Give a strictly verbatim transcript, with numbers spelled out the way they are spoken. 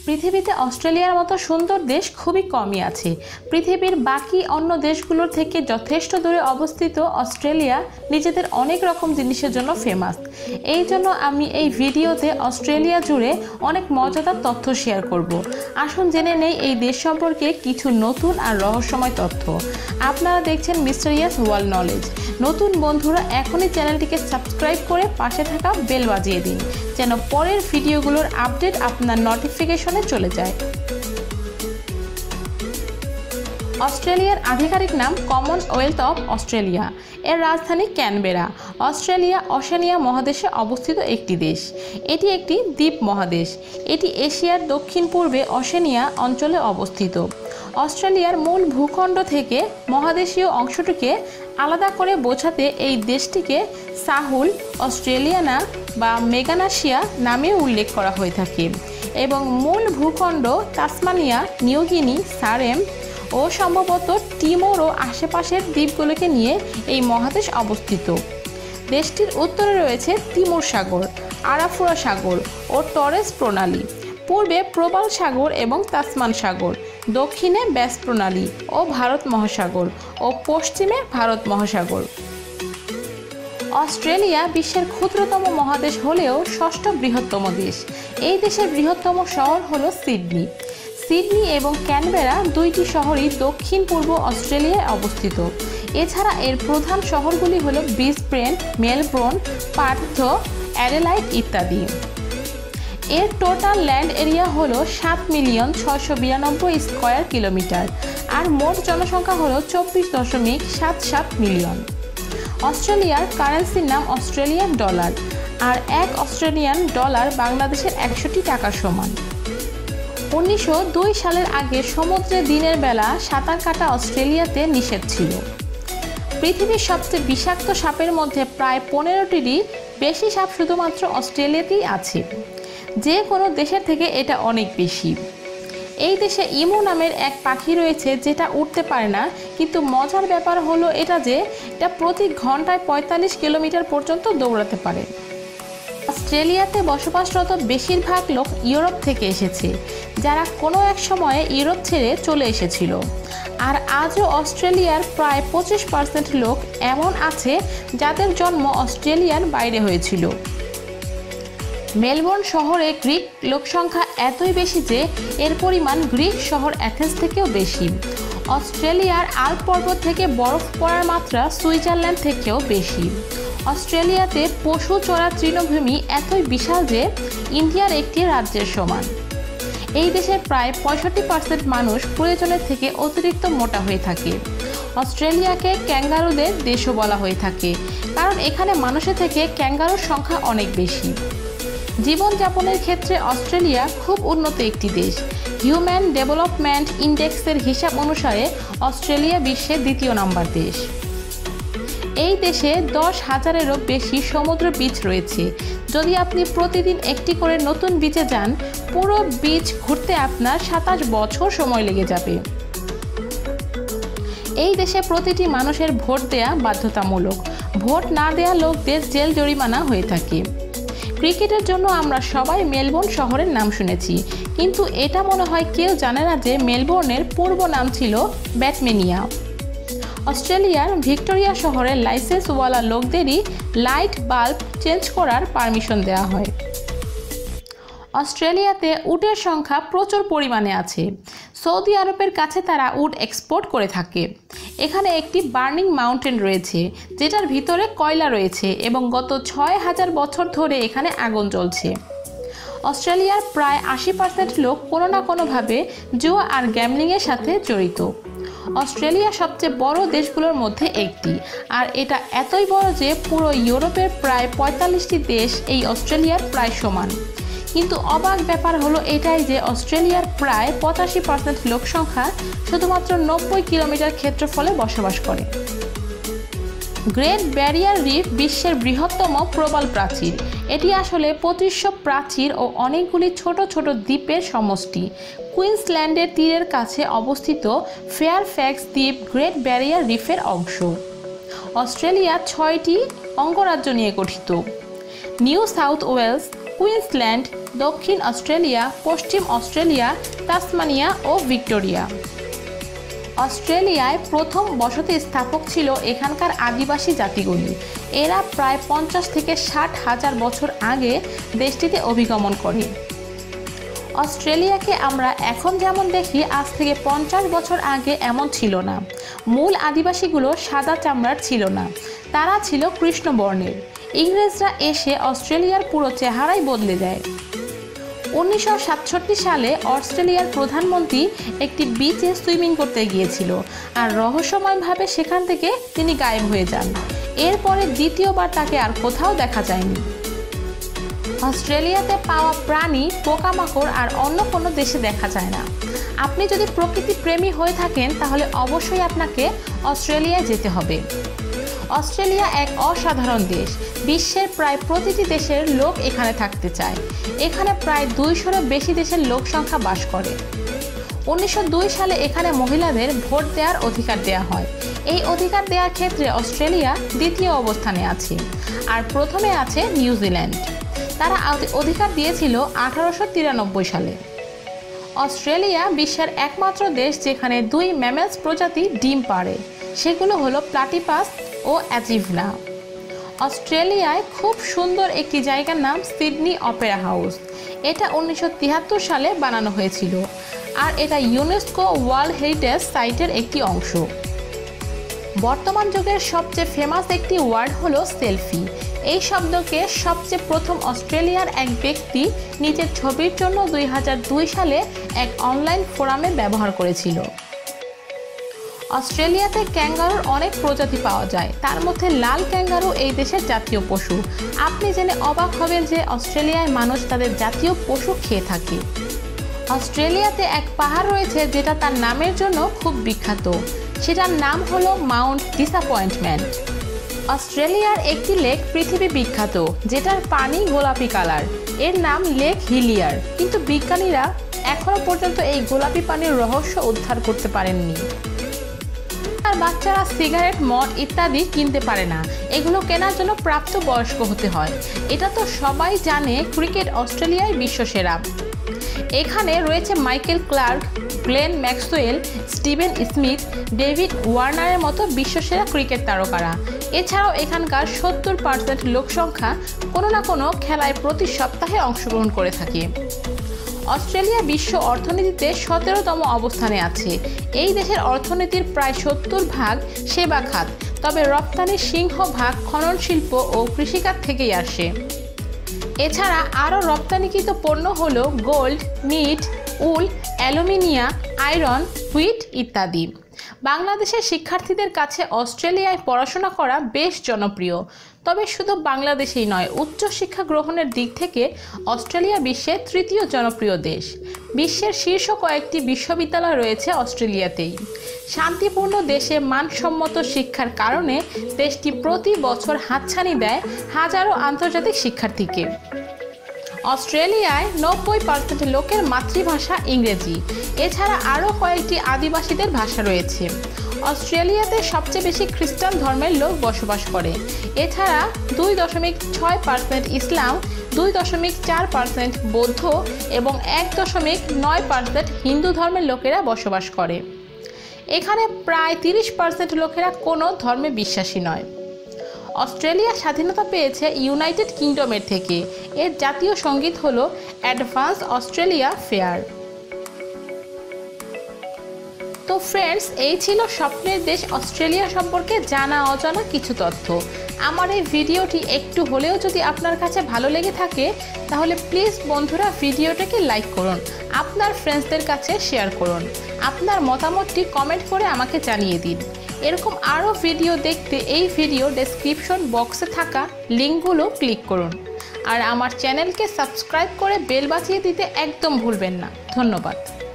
পৃথিবীতে অস্ট্রেলিয়ার মতো সুন্দর দেশ খুবই কমই আছে। পৃথিবীর বাকি অন্য দেশগুলোর থেকে যথেষ্ট দূরে অবস্থিত অস্ট্রেলিয়া নিজেদের অনেক রকম জিনিসের জন্য ফেমাস। এই জন্য আমি এই ভিডিওতে অস্ট্রেলিয়া জুড়ে অনেক মজাদার তথ্য শেয়ার করব। আসুন জেনে নেই এই দেশ সম্পর্কে কিছু নতুন আর রহস্যময় তথ্য। আপনারা দেখছেন মিস্টেরিয়াস ওয়ার্ল্ড নলেজ। নতুন বন্ধুরা এখনই চ্যানেলটিকে সাবস্ক্রাইব করে পাশে থাকা বেল বাজিয়ে দিন, যেন পরের ভিডিওগুলোর আপডেট আপনার নোটিফিকেশনে চলে যায়। অস্ট্রেলিয়ার আধিকারিক নাম কমনওয়েলথ অফ অস্ট্রেলিয়া। এর রাজধানী ক্যানবেরা। অস্ট্রেলিয়া ওশেনিয়া মহাদেশে অবস্থিত একটি দেশ। এটি একটি দ্বীপ মহাদেশ। এটি এশিয়ার দক্ষিণ পূর্বে ওশেনিয়া অঞ্চলে অবস্থিত। অস্ট্রেলিয়ার মূল ভূখণ্ড থেকে মহাদেশীয় অংশটিকে আলাদা করে বোঝাতে এই দেশটিকে সাহুল অস্ট্রেলিয়ানা বা মেগানেশিয়া নামে উল্লেখ করা হয়ে থাকে এবং মূল ভূখণ্ড তাসমানিয়া, নিউগিনি, সারেম ও সম্ভবত টিমোর ও আশেপাশের দ্বীপগুলোকে নিয়ে এই মহাদেশ অবস্থিত। দেশটির উত্তরে রয়েছে তিমুর সাগর, আরাফুরা সাগর ও টরেস প্রণালী, পূর্বে প্রবাল সাগর এবং তাসমান সাগর, দক্ষিণে ব্যাস প্রণালী ও ভারত মহাসাগর ও পশ্চিমে ভারত মহাসাগর। অস্ট্রেলিয়া বিশ্বের ক্ষুদ্রতম মহাদেশ হলেও ষষ্ঠ বৃহত্তম দেশ। এই দেশের বৃহত্তম শহর হলো সিডনি। সিডনি এবং ক্যানবেরা দুইটি শহরই দক্ষিণ পূর্ব অস্ট্রেলিয়ায় অবস্থিত। এছাড়া এর প্রধান শহরগুলি হলো ব্রিসবেন, মেলবোর্ন, পার্থ, অ্যাডিলেইড ইত্যাদি। এর টোটাল ল্যান্ড এরিয়া হলো সাত মিলিয়ন ছয়শো বিরানব্বই স্কোয়ার কিলোমিটার আর মোট জনসংখ্যা হলো চব্বিশ দশমিক সাত সাত মিলিয়ন। অস্ট্রেলিয়ার কারেন্সির নাম অস্ট্রেলিয়ান ডলার, আর এক অস্ট্রেলিয়ান ডলার বাংলাদেশের একশোটি টাকার সমান। উনিশশো দুই সালের আগে সমুদ্রে দিনের বেলা সাঁতার কাটা অস্ট্রেলিয়াতে নিষেধ ছিল। পৃথিবীর সবচেয়ে বিষাক্ত সাপের মধ্যে প্রায় পনেরোটিরই বেশি সাপ শুধুমাত্র অস্ট্রেলিয়াতেই আছে। যে কোনো দেশের থেকে এটা অনেক বেশি। এই দেশে ইমু নামের এক পাখি রয়েছে যেটা উড়তে পারে না, কিন্তু মজার ব্যাপার হলো এটা যে এটা প্রতি ঘন্টায় পঁয়তাল্লিশ কিলোমিটার পর্যন্ত দৌড়াতে পারে। অস্ট্রেলিয়াতে বসবাসরত বেশিরভাগ লোক ইউরোপ থেকে এসেছে, যারা কোনো এক সময়ে ইউরোপ ছেড়ে চলে এসেছিল। আর আজও অস্ট্রেলিয়ার প্রায় পঁচিশ পার্সেন্ট লোক এমন আছে যাদের জন্ম অস্ট্রেলিয়ার বাইরে হয়েছিল। মেলবোর্ন শহরে গ্রিক লোকসংখ্যা এতই বেশি যে এর পরিমাণ গ্রিক শহর অ্যাথেন্স থেকেও বেশি। অস্ট্রেলিয়ার আল্প পর্বত থেকে বরফ পড়ার মাত্রা সুইজারল্যান্ড থেকেও বেশি। অস্ট্রেলিয়াতে পশু চড়ার তৃণভূমি এতই বিশাল যে ইন্ডিয়ার একটি রাজ্যের সমান। এই দেশের প্রায় পঁয়ষট্টি পার্সেন্ট মানুষ প্রয়োজনের থেকে অতিরিক্ত মোটা হয়ে থাকে। অস্ট্রেলিয়াকে ক্যাঙ্গারুদের দেশও বলা হয়ে থাকে, কারণ এখানে মানুষের থেকে ক্যাঙ্গারুর সংখ্যা অনেক বেশি। জীবনযাপনের ক্ষেত্রে অস্ট্রেলিয়া খুব উন্নত একটি দেশ। হিউম্যান ডেভেলপমেন্ট ইন্ডেক্সের হিসাব অনুসারে অস্ট্রেলিয়া বিশ্বের দ্বিতীয় নম্বর দেশ। এই দেশে দশ হাজারেরও বেশি সমুদ্র বিচ রয়েছে। যদি আপনি প্রতিদিন একটি করে নতুন বিচে যান, পুরো বিচ ঘুরতে আপনার সাতাশ বছর সময় লেগে যাবে। এই দেশে প্রতিটি মানুষের ভোট দেয়া বাধ্যতামূলক। ভোট না দেয়া লোকদের জেল জরিমানা হয়ে থাকে। ক্রিকেটের জন্য আমরা সবাই মেলবোর্ন শহরের নাম শুনেছি, কিন্তু এটা মনে হয় কেউ জানে না যে মেলবোর্নের পূর্ব নাম ছিল ব্যাটমেনিয়া। অস্ট্রেলিয়ার ভিক্টোরিয়া শহরের লাইসেন্সওয়ালা লোকদেরই লাইট বাল্ব চেঞ্জ করার পারমিশন দেওয়া হয়। অস্ট্রেলিয়াতে উটের সংখ্যা প্রচুর পরিমাণে আছে। সৌদি আরবের কাছে তারা উট এক্সপোর্ট করে থাকে। এখানে একটি বার্নিং মাউন্টেন রয়েছে, যেটার ভিতরে কয়লা রয়েছে এবং গত ছয় হাজার বছর ধরে এখানে আগুন জ্বলছে। অস্ট্রেলিয়ার প্রায় আশি পার্সেন্ট লোক কোনো না কোনোভাবে জুয়া আর গ্যামলিংয়ের সাথে জড়িত। অস্ট্রেলিয়া সবচেয়ে বড় দেশগুলোর মধ্যে একটি, আর এটা এতই বড় যে পুরো ইউরোপের প্রায় পঁয়তাল্লিশটি দেশ এই অস্ট্রেলিয়ার প্রায় সমান। কিন্তু অবাক ব্যাপার হলো এটাই যে অস্ট্রেলিয়ার প্রায় পঁচাশি পার্সেন্ট লোক সংখ্যা শুধুমাত্র নব্বই কিলোমিটার ক্ষেত্রফলে বসবাস করে। গ্রেট ব্যারিয়ার রিফ বিশ্বের বৃহত্তম প্রবাল প্রাচীর। এটি আসলে পঁচিশশো প্রাচীর ও অনেকগুলি ছোট ছোট দ্বীপের সমষ্টি। কুইন্সল্যান্ডের তীরের কাছে অবস্থিত ফেয়ারফ্যাক্স দ্বীপ গ্রেট ব্যারিয়ার রিফের অংশ। অস্ট্রেলিয়া ছয়টি অঙ্গরাজ্য নিয়ে গঠিত: নিউ সাউথ ওয়েলস, কুইন্সল্যান্ড, দক্ষিণ অস্ট্রেলিয়া, পশ্চিম অস্ট্রেলিয়া, তাসমানিয়া ও ভিক্টোরিয়া। অস্ট্রেলিয়ায় প্রথম বসতি স্থাপক ছিল এখানকার আদিবাসী জাতিগুলি। এরা প্রায় পঞ্চাশ থেকে ষাট হাজার বছর আগে দেশটিতে অভিগমন করে। অস্ট্রেলিয়াকে আমরা এখন যেমন দেখি, আজ থেকে পঞ্চাশ বছর আগে এমন ছিল না। মূল আদিবাসীগুলো সাদা চামড়ার ছিল না, তারা ছিল কৃষ্ণবর্ণের। ইংরেজরা এসে অস্ট্রেলিয়ার পুরো চেহারাই বদলে দেয়। উনিশশো সাতষট্টি সালে অস্ট্রেলিয়ার প্রধানমন্ত্রী একটি বিচে সুইমিং করতে গিয়েছিল, আর রহস্যময়ভাবে সেখান থেকে তিনি গায়েব হয়ে যান। এরপরে দ্বিতীয়বার তাকে আর কোথাও দেখা যায়নি। অস্ট্রেলিয়াতে পাওয়া প্রাণী, পোকামাকড় আর অন্য কোনো দেশে দেখা যায় না। আপনি যদি প্রকৃতি প্রেমী হয়ে থাকেন তাহলে অবশ্যই আপনাকে অস্ট্রেলিয়ায় যেতে হবে। অস্ট্রেলিয়া এক অসাধারণ দেশ। বিশ্বের প্রায় প্রতিটি দেশের লোক এখানে থাকতে চায়। এখানে প্রায় দুইশোরও বেশি দেশের লোক সংখ্যা বাস করে। উনিশশো দুই সালে এখানে মহিলাদের ভোট দেওয়ার অধিকার দেওয়া হয়। এই অধিকার দেওয়ার ক্ষেত্রে অস্ট্রেলিয়া দ্বিতীয় অবস্থানে আছে, আর প্রথমে আছে নিউজিল্যান্ড। তারা অধিকার দিয়েছিল আঠারোশো তিরানব্বই সালে। অস্ট্রেলিয়া বিশ্বের একমাত্র দেশ যেখানে দুই ম্যামেলস প্রজাতি ডিম পাড়ে, সেগুলো হলো প্লাটিপাস ও অ্যাজিভনা। অস্ট্রেলিয়ায় খুব সুন্দর একটি জায়গার নাম সিডনি অপেরা হাউস। এটা উনিশশো তিয়াত্তর সালে বানানো হয়েছিল, আর এটা ইউনেস্কো ওয়ার্ল্ড হেরিটেজ সাইটের একটি অংশ। বর্তমান যুগের সবচেয়ে ফেমাস একটি ওয়ার্ড হলো সেলফি। এই শব্দকে সবচেয়ে প্রথম অস্ট্রেলিয়ার এক ব্যক্তি নিজের ছবির জন্য দুই হাজার দুই সালে এক অনলাইন ফোরামে ব্যবহার করেছিল। অস্ট্রেলিয়াতে ক্যাঙ্গারুর অনেক প্রজাতি পাওয়া যায়, তার মধ্যে লাল ক্যাঙ্গারু এই দেশের জাতীয় পশু। আপনি জেনে অবাক হবেন যে অস্ট্রেলিয়ায় মানুষ তাদের জাতীয় পশু খেয়ে থাকে। অস্ট্রেলিয়াতে এক পাহাড় রয়েছে যেটা তার নামের জন্য খুব বিখ্যাত। সেটার নাম হলো মাউন্ট ডিসঅ্যাপয়েন্টমেন্ট। অস্ট্রেলিয়ার একটি লেক পৃথিবী বিখ্যাত, যেটার পানি গোলাপি কালার। এর নাম লেক হিলিয়ার, কিন্তু বিজ্ঞানীরা এখনো পর্যন্ত এই গোলাপি পানির রহস্য উদ্ধার করতে পারেননি। আর বাচ্চারা সিগারেট, মদ ইত্যাদি কিনতে পারে না। এগুলো কেনার জন্য প্রাপ্তবয়স্ক হতে হয়। এটা তো সবাই জানে, ক্রিকেট অস্ট্রেলিয়ায় বিশ্বসেরা। এখানে রয়েছে Michael Clarke, Glenn Maxwell, Steven Smith, David ওয়ার্নারের মতো বিশ্বসেরা ক্রিকেট তারকারা। এছাড়াও এখানকার সত্তর পার্সেন্ট লোকসংখ্যা কোনো না কোনো খেলায় প্রতি সপ্তাহে অংশগ্রহণ করে থাকে। অস্ট্রেলিয়া বিশ্ব অর্থনীতিতে সতেরোতম অবস্থানে আছে। এই দেশের অর্থনীতির প্রায় সত্তর ভাগ সেবা খাত, তবে রপ্তানির সিংহভাগ খনন শিল্প ও কৃষিখাত থেকেই আসে। এছাড়া আরও রপ্তানিকৃত পণ্য হলো gold, meat, wool, aluminium, iron, wheat ইত্যাদি। বাংলাদেশের শিক্ষার্থীদের কাছে অস্ট্রেলিয়ায় পড়াশোনা করা বেশ জনপ্রিয়। তবে শুধু বাংলাদেশেই নয়, উচ্চশিক্ষা গ্রহণের দিক থেকে অস্ট্রেলিয়া বিশ্বের তৃতীয় জনপ্রিয় দেশ। বিশ্বের শীর্ষ কয়েকটি বিশ্ববিদ্যালয় রয়েছে অস্ট্রেলিয়াতেই। শান্তিপূর্ণ দেশে মানসম্মত শিক্ষার কারণে দেশটি প্রতি বছর হাতছানি দেয় হাজারো আন্তর্জাতিক শিক্ষার্থীকে। অস্ট্রেলিয়ায় নব্বই পার্সেন্ট লোকের মাতৃভাষা ইংরেজি। এছাড়া আরও কয়েকটি আদিবাসীদের ভাষা রয়েছে। অস্ট্রেলিয়াতে সবচেয়ে বেশি খ্রিস্টান ধর্মের লোক বসবাস করে। এছাড়া দুই দশমিক ছয় পার্সেন্ট ইসলাম, দুই দশমিক চার পার্সেন্ট বৌদ্ধ এবং এক দশমিক নয় পার্সেন্ট হিন্দু ধর্মের লোকেরা বসবাস করে। এখানে প্রায় তিরিশ পার্সেন্ট লোকেরা কোনো ধর্মে বিশ্বাসী নয়। অস্ট্রেলিয়া স্বাধীনতা পেয়েছে ইউনাইটেড কিংডমের থেকে। এর জাতীয় সঙ্গীত হলো অ্যাডভান্স অস্ট্রেলিয়া ফেয়ার। তো ফ্রেন্ডস, এই ছিল স্বপ্নের দেশ অস্ট্রেলিয়া সম্পর্কে জানা অজানা কিছু তথ্য। আমার এই ভিডিওটি একটু হলেও যদি আপনার কাছে ভালো লেগে থাকে তাহলে প্লিজ বন্ধুরা ভিডিওটাকে লাইক করুন, আপনার ফ্রেন্ডসদের কাছে শেয়ার করুন, আপনার মতামতটি কমেন্ট করে আমাকে জানিয়ে দিন। এরকম আরও ভিডিও দেখতে এই ভিডিও ডেসক্রিপশন বক্সে থাকা লিঙ্কগুলো ক্লিক করুন, আর আমার চ্যানেলকে সাবস্ক্রাইব করে বেল বাজিয়ে দিতে একদম ভুলবেন না। ধন্যবাদ।